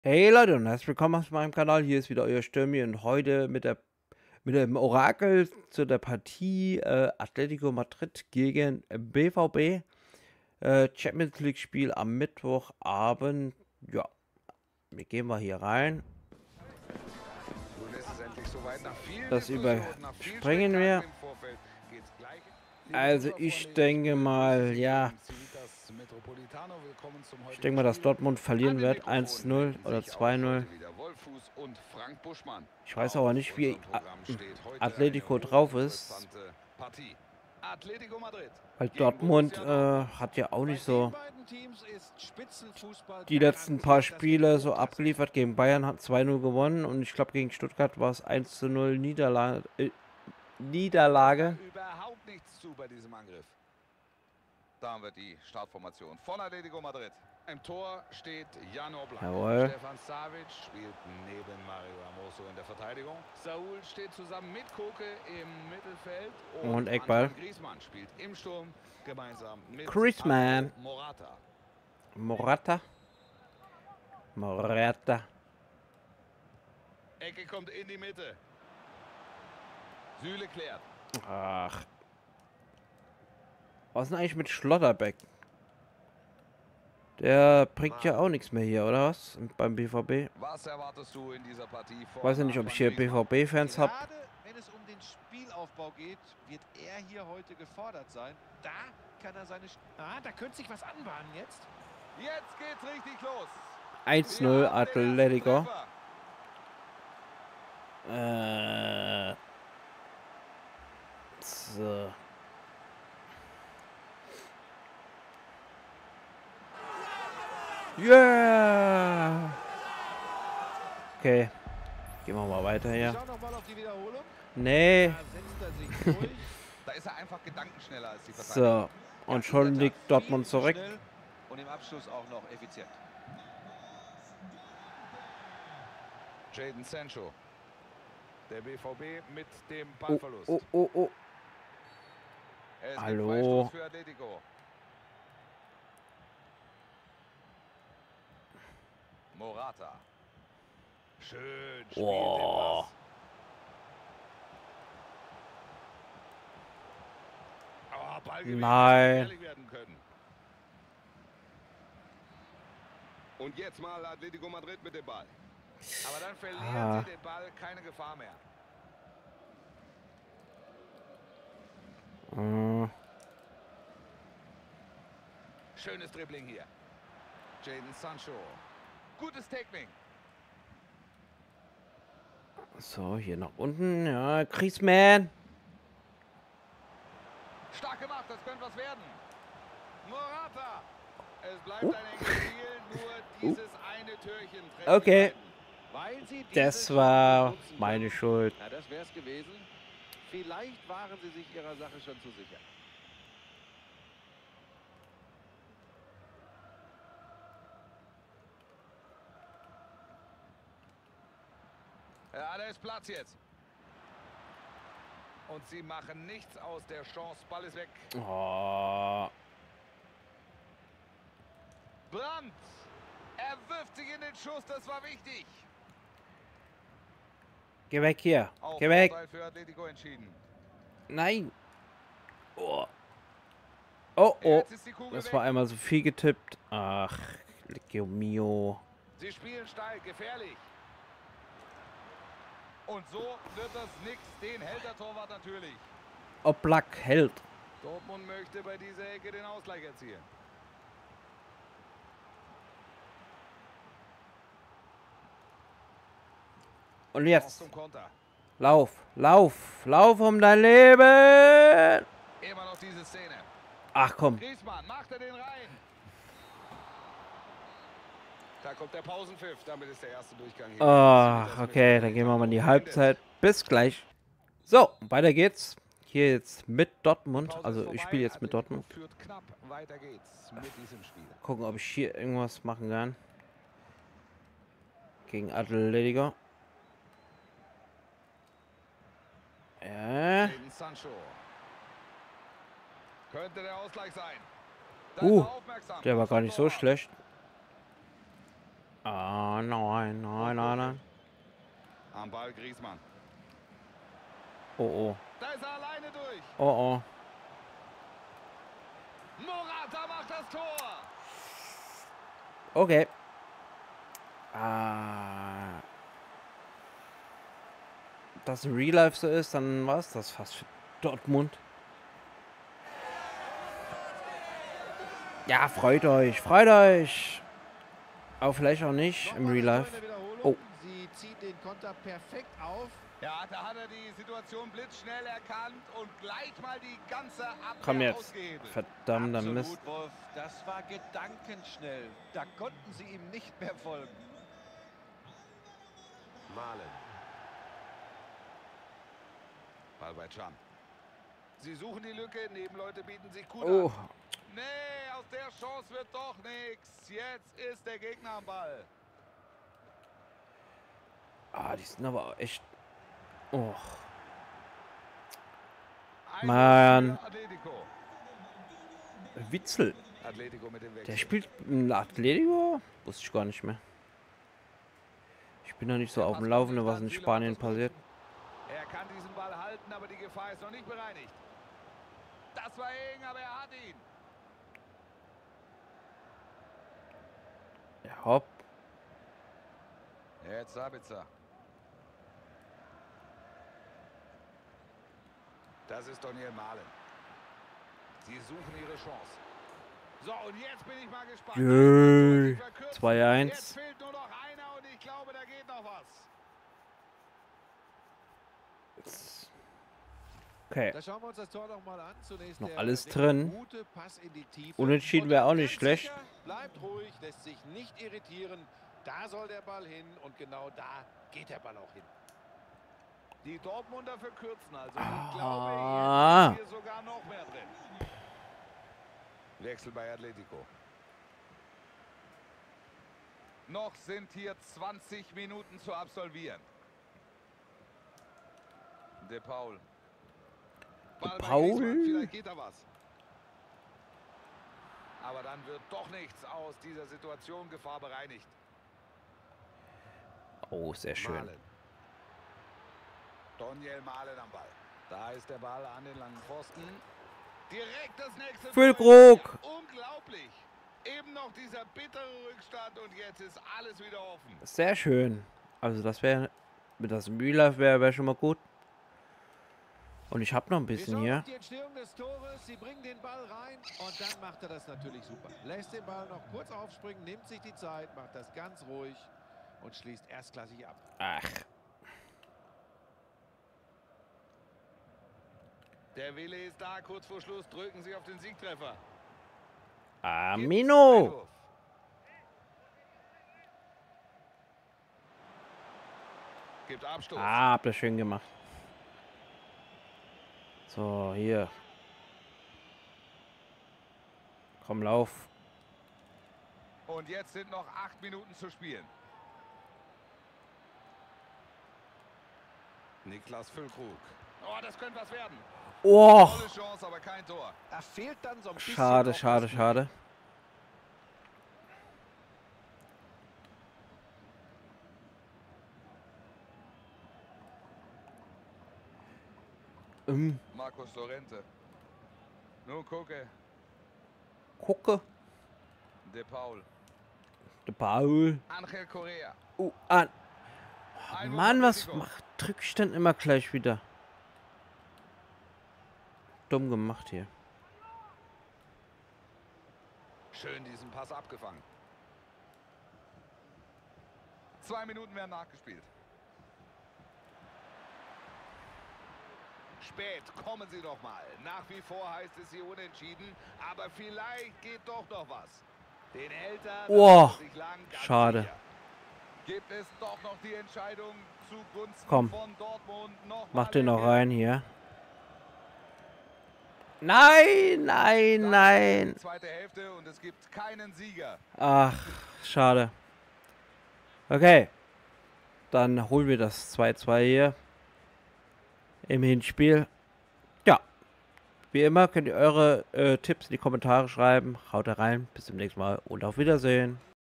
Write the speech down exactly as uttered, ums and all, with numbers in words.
Hey Leute und herzlich willkommen auf meinem Kanal. Hier ist wieder euer Stürmi und heute mit der mit dem Orakel zu der Partie äh, Atletico Madrid gegen B V B. Äh, Champions League Spiel am Mittwochabend. Ja, wir gehen mal hier rein. Nun ist es endlich soweit. Nach viel Das Diskussion, nach viel überspringen Spektakel wir. im Vorfeld geht's gleich. Liebe Also Fußballfreunde, ich hier ist denke Manuel. Grüße mal, Sie ja, im Civitas Metropolitano. Willkommen zum ich heutigen denke mal, dass Spiel. Dortmund An verlieren den wird. Mikrofonen eins null melden oder sich auch zwei null. heute wieder Wolfuß und Frank Buschmann. Ich weiß aber Auf nicht, wie unserem A- Programm steht heute eine Atletico drauf ist. hochinteressante Partie. Atletico Madrid Weil gegen Dortmund Borussia äh, Dortmund. hat ja auch Bei nicht den so beiden Teams ist Spitzenfußball die letzten paar garantiert das Spiele so Rekordklassenspiel. abgeliefert. Gegen Bayern hat zwei null gewonnen und ich glaube gegen Stuttgart war es eins zu null Niederlage. Äh, Lässt da Niederlage. überhaupt nichts zu bei diesem Angriff. Da haben wir die Startformation von Atletico Madrid. Im Tor steht Jan Oblak. Jawohl. Stefan Savic spielt neben Mario Hermoso in der Verteidigung. Saúl steht zusammen mit Koke im Mittelfeld. Und, Und Eckball. Antoine Griezmann spielt im Sturm gemeinsam mit Griezmann. Alvaro Morata. Morata. Morata. Ecke kommt in die Mitte. Süle klärt. Ach. Was ist denn eigentlich mit Schlotterbeck? Der bringt ja auch nichts mehr hier, oder was? Beim B V B. Was erwartest du in dieser Partie von Weiß ja nicht, ob ich hier Antoine B V B-Fans habe. Gerade wenn es um den Spielaufbau geht, wird er hier heute gefordert sein. Da kann er seine... Sch ah, da könnte sich was anbahnen jetzt. Jetzt geht's richtig los. eins Wir null haben den ersten Atletico. Treffer. Äh. So. Yeah! Okay. Gehen wir mal weiter Wir hier. schauen noch mal auf die Wiederholung. Nee. Da setzt er sich durch. Da ist er einfach gedankenschneller als die Verteidiger. So. Und schon liegt Dortmund Viel zurück. schnell und im Abschluss auch noch effizient. Jadon Sancho. Der B V B mit dem Oh, Ballverlust. oh, oh, oh. Es gibt Hallo. Freistoß für Atletico. Morata. Schön spielt Oh. den Pass. Aber Ballgewinn Nein. hätte gefährlich werden können. Und jetzt mal Atletico Madrid mit dem Ball. Aber dann verlieren Ah. sie den Ball, keine Gefahr mehr. Äh. Schönes Dribbling hier. Jadon Sancho. Gutes Tackling. So, hier nach unten. Ja, Griezmann. Stark gemacht, das könnte was werden. Morata. Es bleibt Uh. ein enges Spiel, nur dieses eine Türchen trägt Okay. die beiden. Weil sie diese Das Chance war nutzen meine können. Schuld. Ja, das wäre es gewesen. Vielleicht waren sie sich ihrer Sache schon zu sicher. Ja, da ist Platz jetzt. Und sie machen nichts aus der Chance. Ball ist weg. Oh. Brandt. Er wirft sich in den Schuss, das war wichtig. Geh weg hier. Auch Geh weg. Vorteil für Atletico entschieden. Nein. Oh. Oh, oh. Jetzt ist die Kugel Das weg. war einmal so viel getippt. Ach, Lecchio mio. Sie spielen steil, gefährlich. Und so wird das nix. Den hält der Torwart natürlich. Oblak hält. Dortmund möchte bei dieser Ecke den Ausgleich erzielen. Und Auf jetzt. zum Konter. Lauf. Lauf. Lauf um dein Leben. Immer noch diese Szene. Ach komm. Griezmann macht er den rein. Da kommt der Pausenpfiff. Damit ist der erste Durchgang hier. Ach, okay. Dann gehen wir mal in die Halbzeit. Bis gleich. So, weiter geht's. Hier jetzt mit Dortmund. Also ich spiele jetzt mit Dortmund. Führt knapp. Weiter geht's mit diesem Spiel. Gucken, ob ich hier irgendwas machen kann. Gegen Atletico. Ja. Jadon Sancho. Könnte der Ausgleich sein. Da ist Uh, er aufmerksam. der war gar nicht so Torwart. schlecht. Ah, nein, nein, nein, nein. Am Ball Griezmann. Oh, oh. Da ist er alleine durch. Oh, oh. Morata macht das Tor. Okay. Ah. Dass in Real Life so ist, dann war es das fast für Dortmund. Ja, freut euch, freut euch. Aber vielleicht auch nicht im Real Life. Oh. Sie zieht den Konter perfekt auf. Ja, da hat er die Situation blitzschnell erkannt und gleich mal die ganze Abwehr Komm jetzt. ausgehebelt. Verdammter Absolut, Mist. Wolf. Das war gedankenschnell. Da konnten sie ihm nicht mehr folgen. Malen. Ball bei Can. Sie suchen die Lücke, Nebenleute bieten sich gut Oh. an. Nee, aus der Chance wird doch nichts. Jetzt ist der Gegner am Ball. Ah, die sind aber echt... Oh. Einwurf Mann. für Atletico. Witzel. Atletico mit dem Wechsel. Der spielt im Atletico? Wusste ich gar nicht mehr. Ich bin noch nicht so auf dem Laufenden, was in Spanien passiert. Er kann diesen Ball halten, aber die Gefahr ist noch nicht bereinigt. Das war eng, aber er hat ihn. Ja, hopp. Jetzt Sabitzer. Das ist Daniel Malen. Sie suchen ihre Chance. So, und jetzt bin ich mal gespannt. Jö. Sie verkürzen. zwei eins. Jetzt fehlt nur noch einer und ich glaube, da geht noch was. Okay. Da schauen wir uns das Tor noch mal an. Zunächst Noch der alles richtig drin. gute Pass in die Tiefe. Unentschieden Und wäre dann auch nicht ganz schlecht. sicher, bleibt ruhig, lässt sich nicht irritieren. Da soll der Ball hin und genau da geht der Ball auch hin. Die Dortmunder verkürzen also. Ich Ah. glaube, jetzt ist hier sogar noch mehr drin. Wechsel bei Atletico. Noch sind hier zwanzig Minuten zu absolvieren. De Paul. Ball bei Paul? Griezmann. Vielleicht geht da was. Aber dann wird doch nichts aus dieser Situation. Gefahr bereinigt. Oh, sehr schön. Malen. Daniel Malen am Ball. Da ist der Ball an den langen Pfosten. Direkt das nächste. Füllkrug. Unglaublich. Eben noch dieser bittere Rückstand und jetzt ist alles wieder offen. Sehr schön. Also das wäre, mit das Müller wäre wär schon mal gut. Und ich habe noch ein Wir bisschen schauen hier. auf die Entstehung des Tores. Sie bringen den Ball rein und dann macht er das natürlich super. Lässt den Ball noch kurz aufspringen, nimmt sich die Zeit, macht das ganz ruhig und schließt erstklassig ab. Ach. Der Wille ist da, kurz vor Schluss drücken sie auf den Siegtreffer. Amino. Gibt Abstoß. Ah, habt ihr schön gemacht. So, hier. Komm, lauf. Und jetzt sind noch acht Minuten zu spielen. Niklas Füllkrug. Oh, das könnte was werden. Oh, Tolle Chance, aber kein Tor. Da fehlt dann so ein bisschen. schade, noch schade, das- schade. Ähm, Marcos Llorente. Nun gucke. gucke. De Paul. Der Paul. Angel Correa. Oh, an. Einwurf Mann, was Atletico. macht, drück ich denn immer gleich wieder? Dumm gemacht hier. Schön diesen Pass abgefangen. Zwei Minuten werden nachgespielt. Spät, kommen Sie doch mal. Nach wie vor heißt es hier unentschieden, aber vielleicht geht doch noch was. Den Eltern Oh, sich lang, ganz schade. sicher. Gibt es doch noch die Entscheidung zugunsten Komm. von Dortmund? Noch Mach mal den noch Ecke. rein hier. Nein, nein, Dann nein. die zweite Hälfte und es gibt keinen Sieger. Ach, schade. Okay. Dann holen wir das zwei zwei hier. Im Hinspiel. Ja. Wie immer könnt ihr eure äh, Tipps in die Kommentare schreiben. Haut da rein. Bis zum nächsten Mal und auf Wiedersehen.